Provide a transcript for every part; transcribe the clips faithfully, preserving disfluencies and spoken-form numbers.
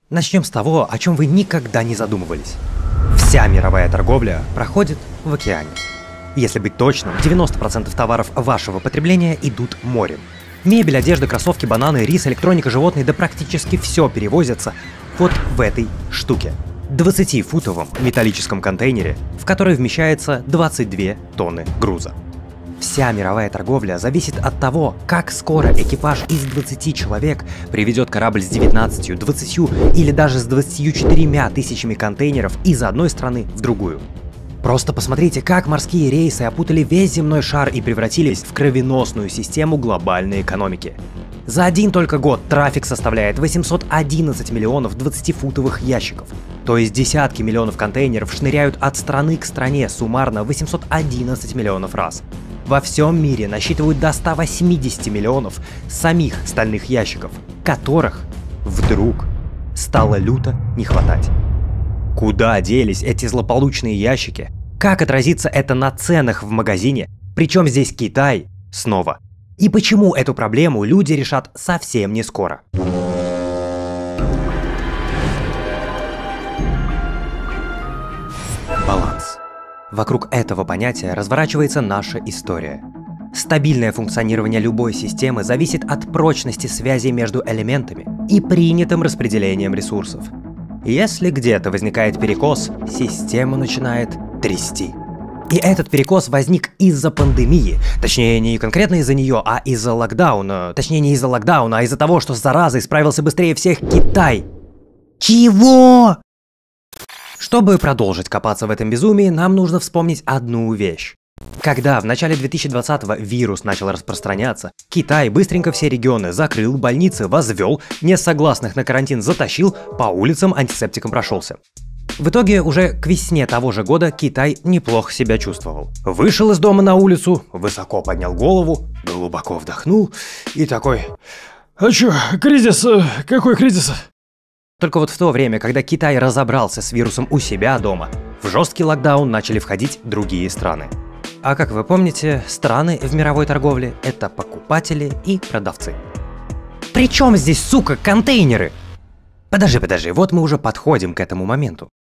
Начнем с того, о чем вы никогда не задумывались. Вся мировая торговля проходит в океане. Если быть точным, девяносто процентов товаров вашего потребления идут морем. Мебель, одежда, кроссовки, бананы, рис, электроника, животные, да практически все перевозится вот в этой штуке. двадцатифутовом металлическом контейнере, в который вмещается двадцать две тонны груза. Вся мировая торговля зависит от того, как скоро экипаж из двадцати человек приведет корабль с девятнадцатью, двадцатью или даже с двадцатью четырьмя тысячами контейнеров из одной страны в другую. Просто посмотрите, как морские рейсы опутали весь земной шар и превратились в кровеносную систему глобальной экономики. За один только год трафик составляет восемьсот одиннадцать миллионов двадцатифутовых ящиков. То есть десятки миллионов контейнеров шныряют от страны к стране суммарно восемьсот одиннадцать миллионов раз. Во всем мире насчитывают до ста восьмидесяти миллионов самих стальных ящиков, которых вдруг стало люто не хватать. Куда делись эти злополучные ящики? Как отразится это на ценах в магазине? Причем здесь Китай снова? И почему эту проблему люди решат совсем не скоро? Баланс. Вокруг этого понятия разворачивается наша история. Стабильное функционирование любой системы зависит от прочности связи между элементами и принятым распределением ресурсов. Если где-то возникает перекос, систему начинает трясти. И этот перекос возник из-за пандемии. Точнее, не конкретно из-за нее, а из-за локдауна. Точнее, не из-за локдауна, а из-за того, что с заразой справился быстрее всех Китай. Чего? Чтобы продолжить копаться в этом безумии, нам нужно вспомнить одну вещь. Когда в начале две тысячи двадцатого вирус начал распространяться, Китай быстренько все регионы закрыл, больницы возвел, несогласных на карантин затащил, по улицам антисептиком прошелся. В итоге уже к весне того же года Китай неплохо себя чувствовал. Вышел из дома на улицу, высоко поднял голову, глубоко вдохнул и такой: «А чё, кризис? Какой кризис?» Только вот в то время, когда Китай разобрался с вирусом у себя дома, в жесткий локдаун начали входить другие страны. А как вы помните, страны в мировой торговле – это покупатели и продавцы. Причем здесь, сука, контейнеры? Подожди, подожди, вот мы уже подходим к этому моменту.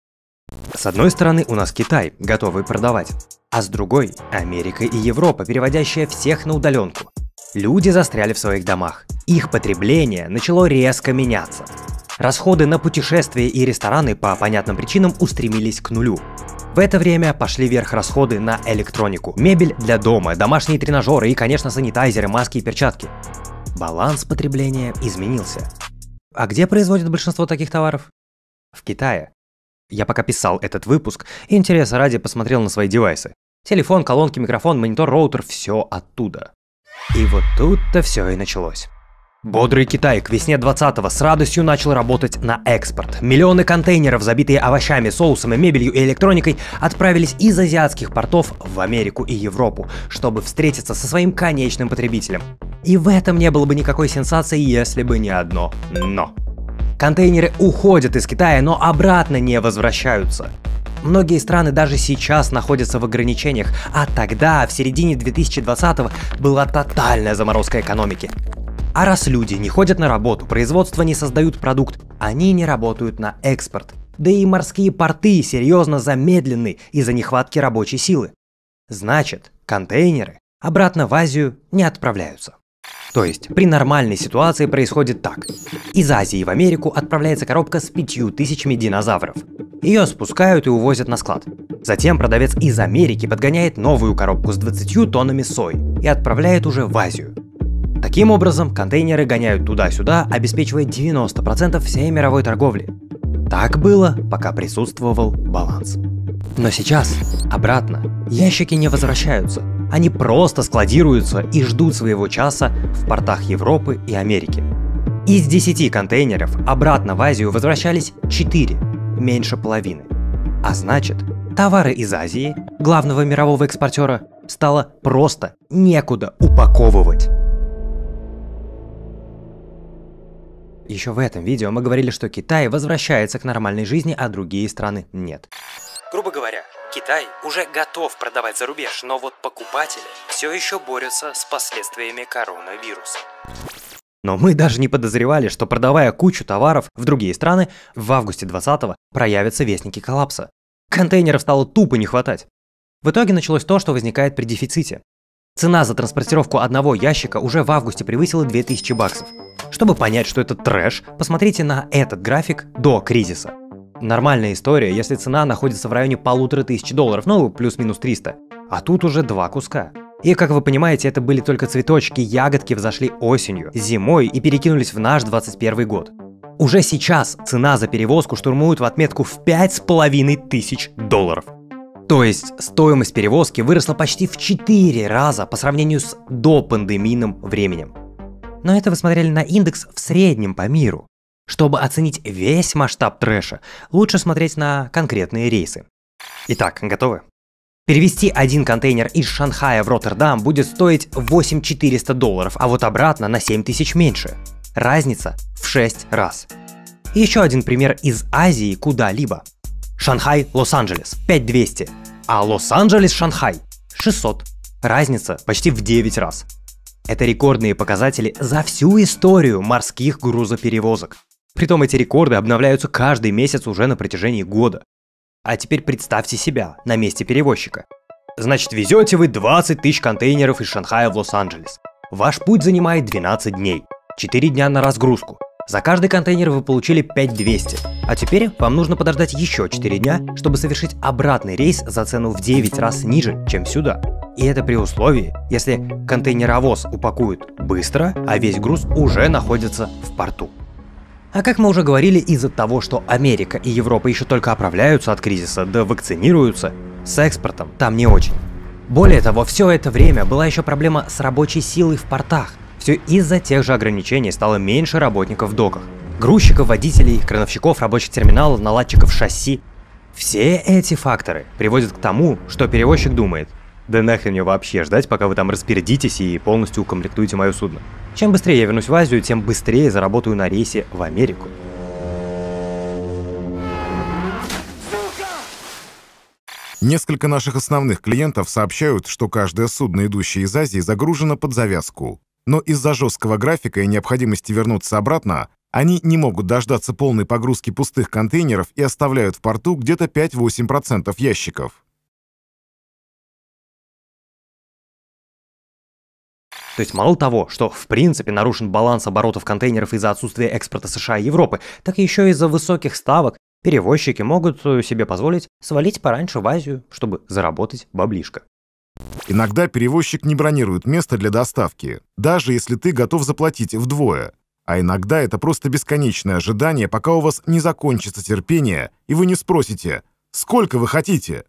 С одной стороны у нас Китай, готовый продавать, а с другой – Америка и Европа, переводящая всех на удаленку. Люди застряли в своих домах, их потребление начало резко меняться. Расходы на путешествия и рестораны по понятным причинам устремились к нулю. В это время пошли вверх расходы на электронику, мебель для дома, домашние тренажеры и, конечно, санитайзеры, маски и перчатки. Баланс потребления изменился. А где производят большинство таких товаров? В Китае. Я пока писал этот выпуск, интереса ради посмотрел на свои девайсы. Телефон, колонки, микрофон, монитор, роутер – все оттуда. И вот тут-то все и началось. Бодрый Китай к весне двадцатого с радостью начал работать на экспорт. Миллионы контейнеров, забитые овощами, соусами, мебелью и электроникой, отправились из азиатских портов в Америку и Европу, чтобы встретиться со своим конечным потребителем. И в этом не было бы никакой сенсации, если бы не одно «но». Контейнеры уходят из Китая, но обратно не возвращаются. Многие страны даже сейчас находятся в ограничениях, а тогда, в середине две тысячи двадцатого, была тотальная заморозка экономики. А раз люди не ходят на работу, производство не создают продукт, они не работают на экспорт. Да и морские порты серьезно замедлены из-за нехватки рабочей силы. Значит, контейнеры обратно в Азию не отправляются. То есть, при нормальной ситуации происходит так. Из Азии в Америку отправляется коробка с пятью тысячами динозавров. Ее спускают и увозят на склад. Затем продавец из Америки подгоняет новую коробку с двадцатью тоннами сои и отправляет уже в Азию. Таким образом, контейнеры гоняют туда-сюда, обеспечивая девяносто процентов всей мировой торговли. Так было, пока присутствовал баланс. Но сейчас обратно. Ящики не возвращаются. Они просто складируются и ждут своего часа в портах Европы и Америки. Из десяти контейнеров обратно в Азию возвращались четыре, меньше половины. А значит, товары из Азии, главного мирового экспортера, стало просто некуда упаковывать. Еще в этом видео мы говорили, что Китай возвращается к нормальной жизни, а другие страны нет. Грубо говоря, Китай уже готов продавать за рубеж, но вот покупатели все еще борются с последствиями коронавируса. Но мы даже не подозревали, что, продавая кучу товаров в другие страны, в августе двадцатого проявятся вестники коллапса. Контейнеров стало тупо не хватать. В итоге началось то, что возникает при дефиците. Цена за транспортировку одного ящика уже в августе превысила две тысячи баксов. Чтобы понять, что это трэш, посмотрите на этот график до кризиса. Нормальная история, если цена находится в районе полутора тысяч долларов, ну плюс-минус триста. А тут уже два куска. И, как вы понимаете, это были только цветочки, ягодки взошли осенью, зимой и перекинулись в наш двадцать первый год. Уже сейчас цена за перевозку штурмует в отметку в пять с половиной тысяч долларов. То есть стоимость перевозки выросла почти в четыре раза по сравнению с допандемийным временем. Но это вы смотрели на индекс в среднем по миру. Чтобы оценить весь масштаб трэша, лучше смотреть на конкретные рейсы. Итак, готовы? Перевезти один контейнер из Шанхая в Роттердам будет стоить восемь тысяч четыреста долларов, а вот обратно на семь тысяч меньше. Разница в шесть раз. И еще один пример из Азии куда-либо. Шанхай-Лос-Анджелес пять тысяч двести, а Лос-Анджелес-Шанхай шестьсот. Разница почти в девять раз. Это рекордные показатели за всю историю морских грузоперевозок. Притом эти рекорды обновляются каждый месяц уже на протяжении года. А теперь представьте себя на месте перевозчика. Значит, везете вы двадцать тысяч контейнеров из Шанхая в Лос-Анджелес. Ваш путь занимает двенадцать дней, четыре дня на разгрузку. За каждый контейнер вы получили пять тысяч двести, а теперь вам нужно подождать еще четыре дня, чтобы совершить обратный рейс за цену в девять раз ниже, чем сюда. И это при условии, если контейнеровоз упакуют быстро, а весь груз уже находится в порту. А как мы уже говорили, из-за того, что Америка и Европа еще только оправляются от кризиса, да вакцинируются, с экспортом там не очень. Более того, все это время была еще проблема с рабочей силой в портах. Все из-за тех же ограничений стало меньше работников в доках. Грузчиков, водителей, крановщиков, рабочих терминалов, наладчиков шасси. Все эти факторы приводят к тому, что перевозчик думает: да нахрен мне вообще ждать, пока вы там распорядитесь и полностью укомплектуете мое судно. Чем быстрее я вернусь в Азию, тем быстрее заработаю на рейсе в Америку. Несколько наших основных клиентов сообщают, что каждое судно, идущее из Азии, загружено под завязку. Но из-за жесткого графика и необходимости вернуться обратно, они не могут дождаться полной погрузки пустых контейнеров и оставляют в порту где-то пять-восемь процентов ящиков. То есть мало того, что в принципе нарушен баланс оборотов контейнеров из-за отсутствия экспорта США и Европы, так еще из-за высоких ставок перевозчики могут себе позволить свалить пораньше в Азию, чтобы заработать баблишко. Иногда перевозчик не бронирует место для доставки, даже если ты готов заплатить вдвое. А иногда это просто бесконечное ожидание, пока у вас не закончится терпение, и вы не спросите: «Сколько вы хотите?»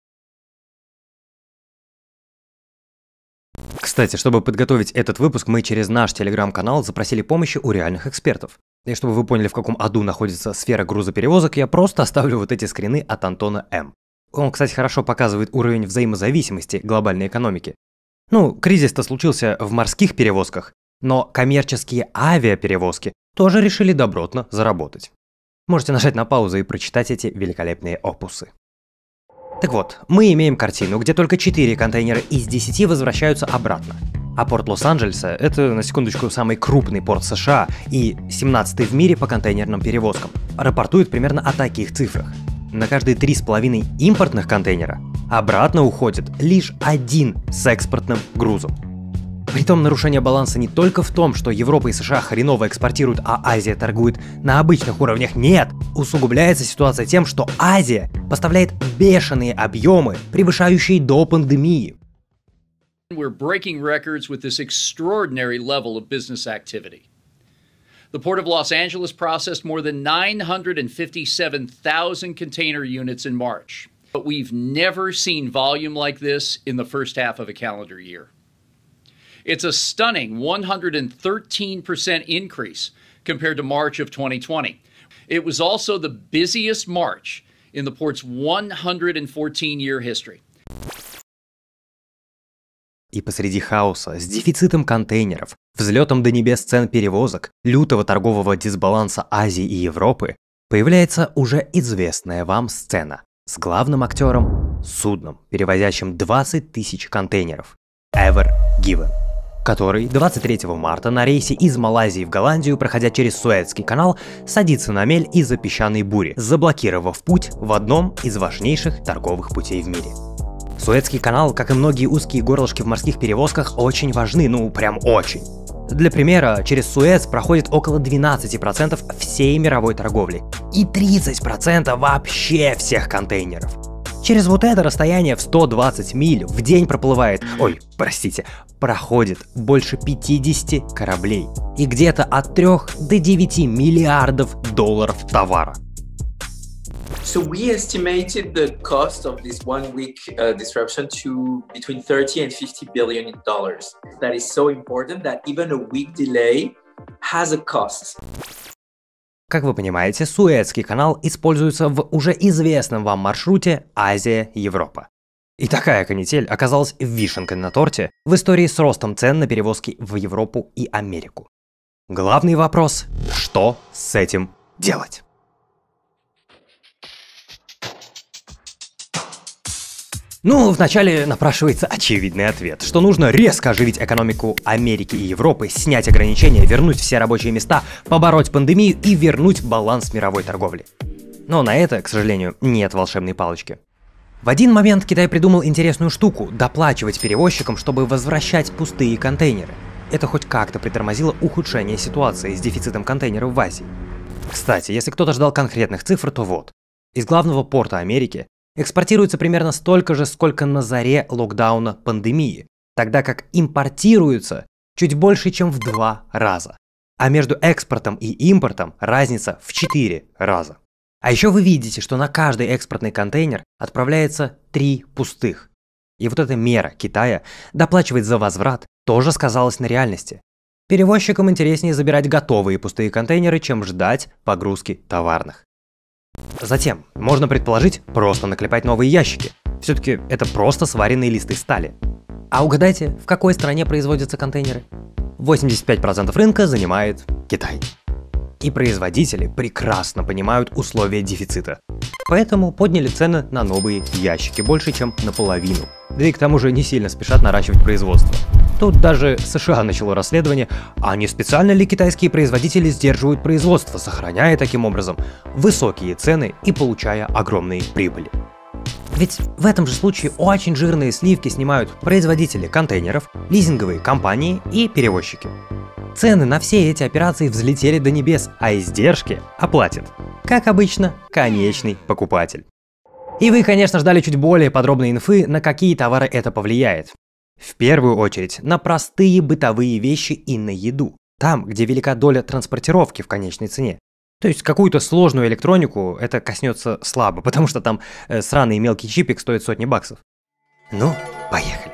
Кстати, чтобы подготовить этот выпуск, мы через наш телеграм-канал запросили помощи у реальных экспертов. И чтобы вы поняли, в каком аду находится сфера грузоперевозок, я просто оставлю вот эти скрины от Антона М. Он, кстати, хорошо показывает уровень взаимозависимости глобальной экономики. Ну, кризис-то случился в морских перевозках, но коммерческие авиаперевозки тоже решили добротно заработать. Можете нажать на паузу и прочитать эти великолепные опусы. Так вот, мы имеем картину, где только четыре контейнера из десяти возвращаются обратно. А порт Лос-Анджелеса – это, на секундочку, самый крупный порт США и семнадцатый в мире по контейнерным перевозкам. Рапортует примерно о таких цифрах. На каждые три с половиной импортных контейнера обратно уходит лишь один с экспортным грузом. Притом нарушение баланса не только в том, что Европа и США хреново экспортируют, а Азия торгует на обычных уровнях. Нет! Усугубляется ситуация тем, что Азия поставляет бешеные объемы, превышающие до пандемии. We're breaking records with this extraordinary level of business activity. The Port of Los Angeles processed more than nine hundred fifty-seven thousand container units in March. But we've never seen volume like this in the first half of a calendar year. It's a stunning one hundred thirteen percent increase compared to March of twenty twenty. It was also the busiest March in the port's one hundred fourteen year history. И посреди хаоса, с дефицитом контейнеров, взлетом до небес цен перевозок, лютого торгового дисбаланса Азии и Европы, появляется уже известная вам сцена с главным актером, судном, перевозящим двадцать тысяч контейнеров, Ever Given. который двадцать третьего марта на рейсе из Малайзии в Голландию, проходя через Суэцкий канал, садится на мель из-за песчаной бури, заблокировав путь в одном из важнейших торговых путей в мире. Суэцкий канал, как и многие узкие горлышки в морских перевозках, очень важны, ну прям очень. Для примера, через Суэц проходит около двенадцати процентов всей мировой торговли и тридцать процентов вообще всех контейнеров. Через вот это расстояние в сто двадцать миль в день проплывает, ой, простите, проходит больше пятидесяти кораблей и где-то от трёх до девяти миллиардов долларов товара. So we estimated the cost of this one-week uh, disruption to between thirty and fifty billion dollars. That is so important that even a week delay has a cost. Как вы понимаете, Суэцкий канал используется в уже известном вам маршруте Азия-Европа. И такая канитель оказалась вишенкой на торте в истории с ростом цен на перевозки в Европу и Америку. Главный вопрос – что с этим делать? Ну, вначале напрашивается очевидный ответ, что нужно резко оживить экономику Америки и Европы, снять ограничения, вернуть все рабочие места, побороть пандемию и вернуть баланс мировой торговли. Но на это, к сожалению, нет волшебной палочки. В один момент Китай придумал интересную штуку – доплачивать перевозчикам, чтобы возвращать пустые контейнеры. Это хоть как-то притормозило ухудшение ситуации с дефицитом контейнеров в Азии. Кстати, если кто-то ждал конкретных цифр, то вот. Из главного порта Америки экспортируется примерно столько же, сколько на заре локдауна пандемии, тогда как импортируется чуть больше, чем в два раза. А между экспортом и импортом разница в четыре раза. А еще вы видите, что на каждый экспортный контейнер отправляется три пустых. И вот эта мера Китая доплачивать за возврат тоже сказалась на реальности. Перевозчикам интереснее забирать готовые пустые контейнеры, чем ждать погрузки товарных. Затем, можно предположить, просто наклепать новые ящики. Все-таки это просто сваренные листы стали. А угадайте, в какой стране производятся контейнеры? восемьдесят пять процентов рынка занимает Китай. И производители прекрасно понимают условия дефицита. Поэтому подняли цены на новые ящики больше, чем наполовину. Да и к тому же не сильно спешат наращивать производство. Тут даже США начало расследование, а не специально ли китайские производители сдерживают производство, сохраняя таким образом высокие цены и получая огромные прибыли. Ведь в этом же случае очень жирные сливки снимают производители контейнеров, лизинговые компании и перевозчики. Цены на все эти операции взлетели до небес, а издержки оплатит, как обычно, конечный покупатель. И вы, конечно, ждали чуть более подробной инфы, на какие товары это повлияет. В первую очередь на простые бытовые вещи и на еду, там, где велика доля транспортировки в конечной цене. То есть какую-то сложную электронику это коснется слабо, потому что там э, сраный мелкий чипик стоит сотни баксов. Ну, поехали.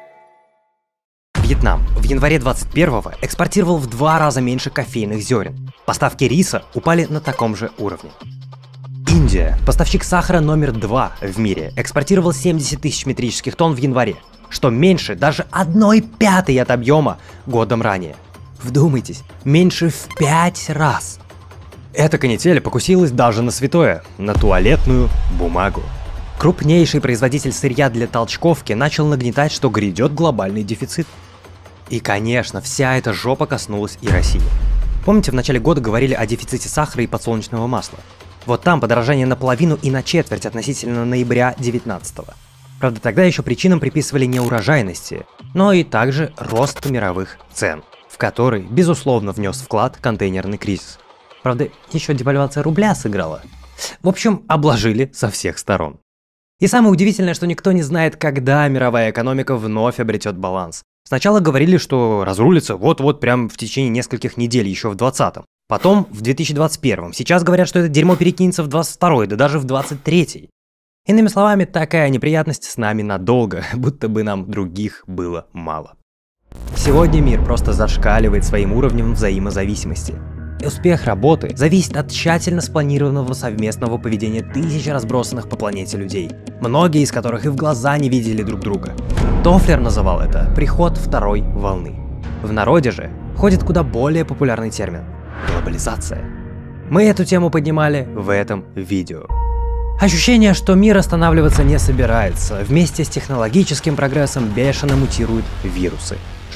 Вьетнам в январе двадцать первого экспортировал в два раза меньше кофейных зерен. Поставки риса упали на таком же уровне. Индия, поставщик сахара номер два в мире, экспортировал семьдесят тысяч метрических тонн в январе, что меньше даже одной пятой от объема годом ранее. Вдумайтесь, меньше в пять раз. Эта канитель покусилась даже на святое, на туалетную бумагу. Крупнейший производитель сырья для толчковки начал нагнетать, что грядет глобальный дефицит. И, конечно, вся эта жопа коснулась и России. Помните, в начале года говорили о дефиците сахара и подсолнечного масла? Вот там подорожание наполовину и на четверть относительно ноября девятнадцатого. Правда, тогда еще причинам приписывали не урожайности, но и также рост мировых цен, в который, безусловно, внес вклад контейнерный кризис. Правда, еще девальвация рубля сыграла. В общем, обложили со всех сторон. И самое удивительное, что никто не знает, когда мировая экономика вновь обретет баланс. Сначала говорили, что разрулится вот-вот прям в течение нескольких недель еще в двадцатом. Потом в две тысячи двадцать первом. Сейчас говорят, что это дерьмо перекинется в двадцать второй, да даже в двадцать третий. Иными словами, такая неприятность с нами надолго, будто бы нам других было мало. Сегодня мир просто зашкаливает своим уровнем взаимозависимости. И успех работы зависит от тщательно спланированного совместного поведения тысяч разбросанных по планете людей, многие из которых и в глаза не видели друг друга. Тофлер называл это «приход второй волны». В народе же ходит куда более популярный термин – глобализация. Мы эту тему поднимали в этом видео. Ощущение, что мир останавливаться не собирается, вместе с технологическим прогрессом бешено мутируют вирусы,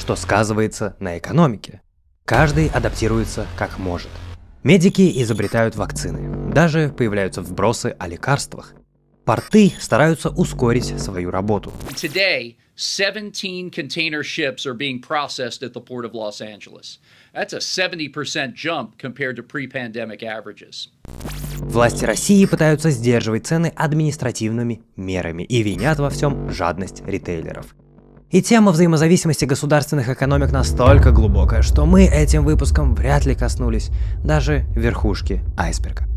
что сказывается на экономике. Каждый адаптируется как может. Медики изобретают вакцины, даже появляются вбросы о лекарствах. Порты стараются ускорить свою работу. Today, seventeen container ships are being processed at the port of Los Angeles. That's a seventy percent jump compared to pre-pandemic averages. Власти России пытаются сдерживать цены административными мерами и винят во всем жадность ритейлеров. И тема взаимозависимости государственных экономик настолько глубокая, что мы этим выпуском вряд ли коснулись даже верхушки айсберга.